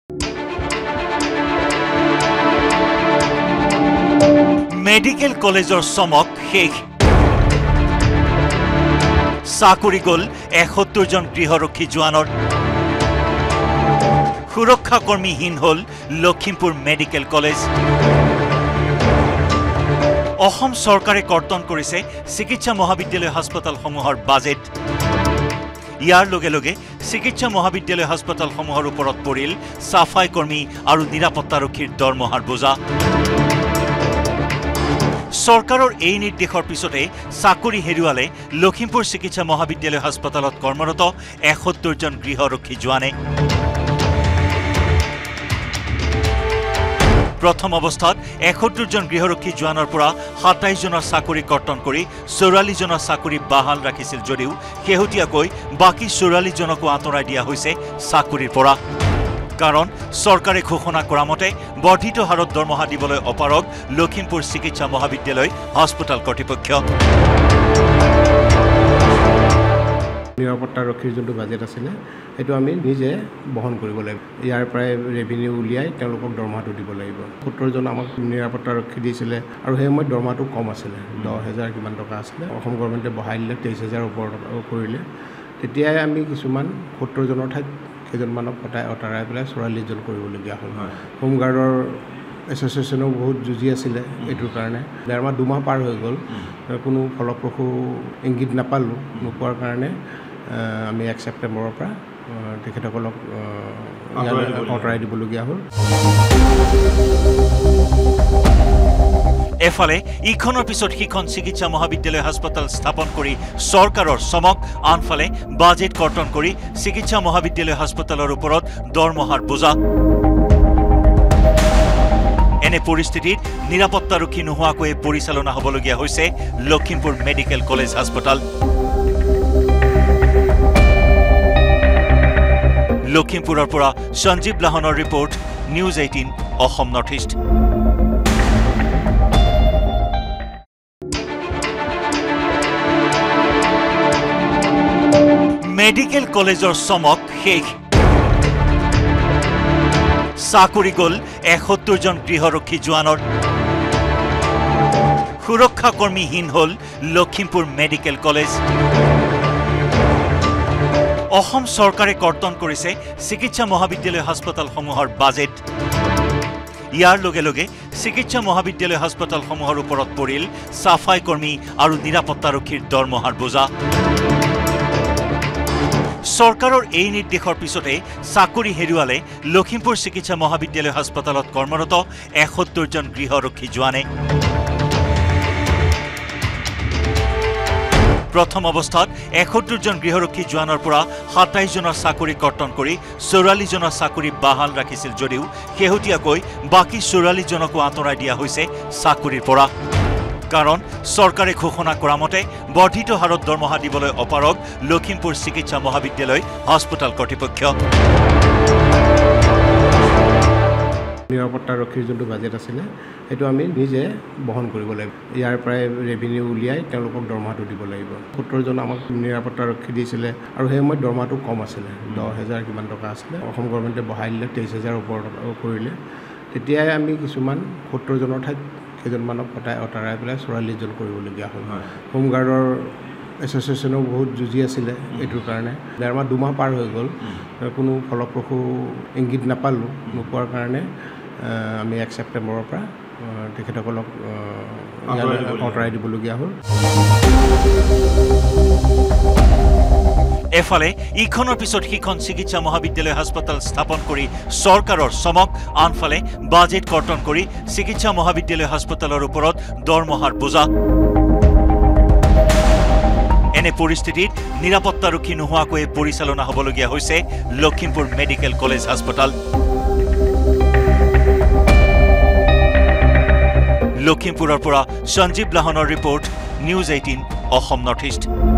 medical কলেজৰ চমক শেষ চাকৰি গল ৭১ জন গৃহৰক্ষী জোৱানৰ সুৰক্ষা কৰ্মীহীন হল লখিমপুৰ মেডিকেল কলেজ অসম চৰকাৰে কৰ্তন কৰিছে চিকিৎসা মহাবিদ্যালয় হাস্পতালসমূহৰ বাজেট ইয়াৰ লগে লগে চিকিৎসা মহাবিদ্যালয় হাস্পতালসমূহৰ ওপৰত পৰিল সাফাই কৰ্মী আৰু নিৰাপত্তাৰক্ষীৰ দৰমহাৰ বোজা সৰকাৰৰ এই নিৰ্দেশৰ পিছতে চাকৰি হেৰুৱালে লখিমপুৰ চিকিৎসা মহাবিদ্যালয় হাস্পতালত কৰ্মৰত ৭১ জন গৃহৰক্ষী জোৱানে প্ৰথম অৱস্থাত ৭১ জন গৃহৰক্ষী জোৱানৰ পৰা ২৭ জনৰ চাকৰি কৰ্তন কৰি ৪৪ জনৰ চাকৰি বাহাল ৰাখিছিল যদিও শেহতীয়াকৈ বাকি ৪৪ জনকো আঁতৰাই দিয়া হৈছে চাকৰিৰ পৰা কাৰণ সৰকাৰে ঘোষণা কৰা মতে বৰ্ধিত হাৰত দৰমহা দিবলৈ অপাৰগ লখিমপুৰ চিকিৎসা মহাবিদ্যালয় হাস্পতাল কৰ্তৃপক্ষ নিৰাপত্তাৰক্ষীৰ যোনটো বাজেট আছিলে সেইটো আমি নিজে বহন কৰিব লাগিব ইয়াৰ পৰাই ৰেভিনিউ উলিয়াই তেওঁলোকক দৰমহাটো দিব লাগিব ৭০ জন আমাক নিৰাপত্তাৰক্ষী দিছিলে আৰু সেই সময়ত দৰমহাটো কম আছিলে ১০,০০০ কিমান টকা আছিলে অসম গভৰ্ণমেণ্টে বঢ়াই দিলে ২৩,০০০ ওপৰত কৰিলে তেতিয়াই আমি কিছুমান ৭০ জনৰ ঠাইত কেইজনমানক অঁতৰাই পেলাই ৪৪ জন কৰিবলগীয়া হ'ল হোমগাৰ্ডৰ এছ'চিয়েশ্যনেও বহুত যুঁজি আছিলে এইটোৰ কাৰণে ডেৰমাহ ২ মাহ পাৰ হৈ গ'ল কোনো ফলপ্ৰসূ ইংগিত নাপালোঁ নোপোৱাৰ কাৰণে আমি ১ ছেপ্টেম্বৰৰ পৰা তেখেতসকলক অঁতৰাই দিবলগীয়া হ'ল এফালে ইখনৰ পিছত সিখন চিকিৎসা মহাবিদ্যালয় হাস্পতাল স্থাপন কৰি সৰকাৰৰ চমক আনফালে বাজেট কৰ্তন কৰি চিকিৎসা মহাবিদ্যালয় হাস্পতালৰ ওপৰত দৰমহাৰ বোজা এনে পৰিস্থিতিত নিৰাপত্তাৰক্ষী নোহোৱাকৈ পৰিচালনা হ'বলগীয়া হৈছে লখিমপুৰ মেডিকেল কলেজ হাস্পতাল লখিমপুৰৰ পৰা সঞ্জীৱ লাহনৰ report news 18 Assam north east medical কলেজৰ চমক শেষ চাকৰি গল ৭১ জন গৃহৰক্ষী জোৱানৰ সুৰক্ষা কৰ্মীহীন হল লখিমপুৰ মেডিকেল কলেজ অসম চৰকাৰে কৰ্তন কৰিছে চিকিৎসা মহাবিদ্যালয় হাস্পতালসমূহৰ বাজেট ইয়াৰ লগে লগে চিকিৎসা মহাবিদ্যালয় হাস্পতালসমূহৰ ওপৰত পৰিল সাফাই কৰ্মী আৰু নিৰাপত্তাৰক্ষীৰ দৰমহাৰ বোজা সৰকাৰৰ এই নিৰ্দেশৰ পিছতে চাকৰি হেৰুৱালে লখিমপুৰ চিকিৎসা মহাবিদ্যালয় হাস্পতালত কৰ্মৰত ৭১ জন গৃহৰক্ষী জোৱানে প্ৰথম অৱস্থাত ৭১ জন গৃহৰক্ষী জোৱানৰ পৰা ২৭ জনৰ চাকৰি কৰ্তন কৰি ৪৪ জনৰ চাকৰি বাহাল ৰাখিছিল যদিও শেহতীয়াকৈ বাকি ৪৪ জনকো আঁতৰাই দিয়া হৈছে চাকৰিৰ পৰা কাৰণ সৰকাৰে ঘোষণা কৰা মতে বৰ্ধিত হাৰত দৰমহা দিবলৈ অপাৰগ লখিমপুৰ চিকিৎসা মহাবিদ্যালয় হাস্পতাল কৰ্তৃপক্ষ নিৰাপত্তাৰক্ষীৰ যোনটো বাজেট আছিলে সেইটো আমি নিজে বহন কৰিব লাগিব ইয়াৰ পৰাই ৰেভিনিউ উলিয়াই তেওঁলোকক দৰমহাটো দিব লাগিব ৭০ জন আমাক নিৰাপত্তাৰক্ষী দিছিলে আৰু সেই সময়ত দৰমহাটো কম আছিলে ১০,০০০ কিমান টকা আছিলে অসম গভৰ্ণমেণ্টে বঢ়াই দিলে ২৩,০০০ ওপৰত কৰিলে তেতিয়াই আমি কিছুমান ৭০ জনৰ ঠাইত কেইজনমানক অঁতৰাই পেলাই ৪৪ জন কৰিবলগীয়া হ'ল হোমগাৰ্ডৰ এছ'চিয়েশ্যনেও বহুত যুঁজি আছিলে এইটোৰ কাৰণে ডেৰমাহ ২ মাহ পাৰ হৈ গ'ল কোনো ফলপ্ৰসূ ইংগিত নাপালোঁ নোপোৱাৰ কাৰণে আমি ১ ছেপ্টেম্বৰৰ পৰা তেখেতসকলক অঁতৰাই দিবলগীয়া হ'ল এফালে ইখনৰ পিছত সিখন চিকিৎসা মহাবিদ্যালয় হাস্পতাল স্থাপন কৰি সৰকাৰৰ চমক আনফালে বাজেট কৰ্তন কৰি চিকিৎসা মহাবিদ্যালয় হাস্পতালৰ ওপৰত দৰমহাৰ বোজা এনে পৰিস্থিতিত নিৰাপত্তাৰক্ষী নোহোৱাকৈ পৰিচালনা হ'বলগীয়া হৈছে লখিমপুৰ মেডিকেল কলেজ হাস্পতাল লখিমপুৰৰ পৰা সঞ্জীৱ লাহনৰ report news 18 Assam north east